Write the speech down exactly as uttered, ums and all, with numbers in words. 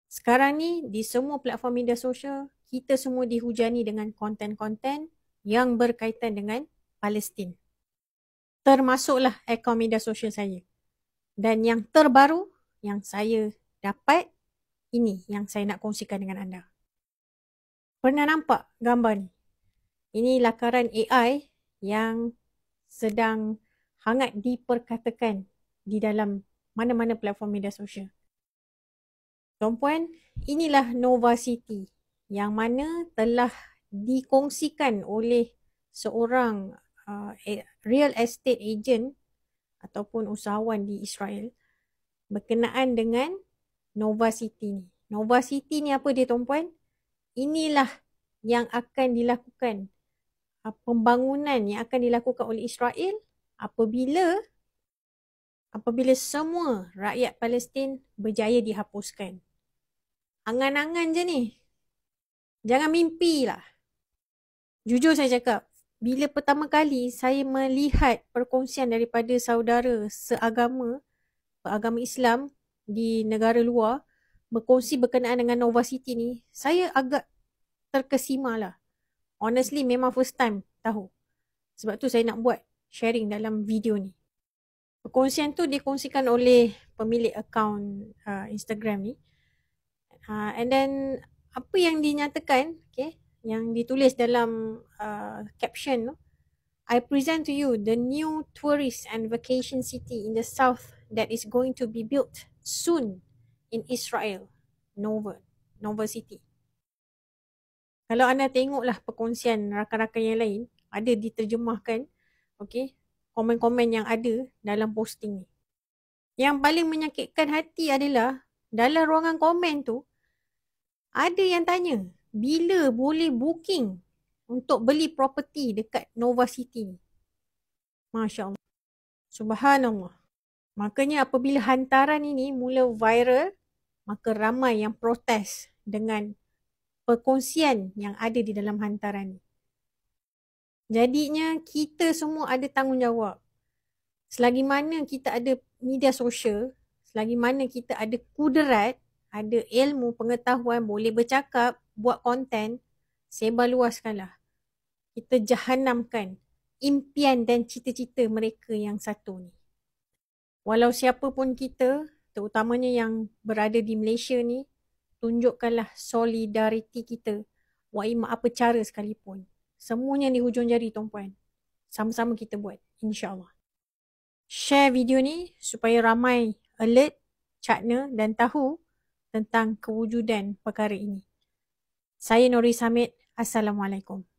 Sekarang ni di semua platform media sosial, kita semua dihujani dengan konten-konten yang berkaitan dengan Palestin. Termasuklah akaun media sosial saya. Dan yang terbaru yang saya dapat, ini yang saya nak kongsikan dengan anda. Pernah nampak gambar ni? Ini lakaran A I yang sedang hangat diperkatakan di dalam mana-mana platform media sosial. Tuan-puan, inilah Nova City yang mana telah dikongsikan oleh seorang uh, real estate agent ataupun usahawan di Israel berkenaan dengan Nova City ni. Nova City ni apa dia, tuan-puan? Inilah yang akan dilakukan, uh, pembangunan yang akan dilakukan oleh Israel apabila apabila semua rakyat Palestin berjaya dihapuskan. Angan-angan je ni. Jangan mimpi lah. Jujur saya cakap, bila pertama kali saya melihat perkongsian daripada saudara seagama, beragama Islam di negara luar, berkongsi berkenaan dengan Nova City ni, saya agak terkesima lah. Honestly, memang first time tahu. Sebab tu saya nak buat sharing dalam video ni. Perkongsian tu dikongsikan oleh pemilik akaun uh, Instagram ni. Uh, and then apa yang dinyatakan, okay, yang ditulis dalam uh, caption tu, I present to you the new tourist and vacation city in the south that is going to be built soon in Israel, Nova, Nova City. Kalau anda tengoklah perkongsian rakan-rakan yang lain, ada diterjemahkan, okay, komen-komen yang ada dalam posting ni. Yang paling menyakitkan hati adalah dalam ruangan komen tu, ada yang tanya, bila boleh booking untuk beli property dekat Nova City ni? Masya Allah. Subhanallah. Makanya apabila hantaran ini mula viral, maka ramai yang protes dengan perkongsian yang ada di dalam hantaran ni. Jadinya kita semua ada tanggungjawab. Selagi mana kita ada media sosial, selagi mana kita ada kudrat, ada ilmu, pengetahuan, boleh bercakap, buat konten, sebarluaskanlah. Kita jahanamkan impian dan cita-cita mereka yang satu ni. Walau siapa pun kita, terutamanya yang berada di Malaysia ni, tunjukkanlah solidariti kita, waima apa cara sekalipun. Semuanya di hujung jari, tuan-puan. Sama-sama kita buat, insyaAllah. Share video ni supaya ramai alert, cakna dan tahu tentang kewujudan perkara ini. Saya Nuri Samit. Assalamualaikum.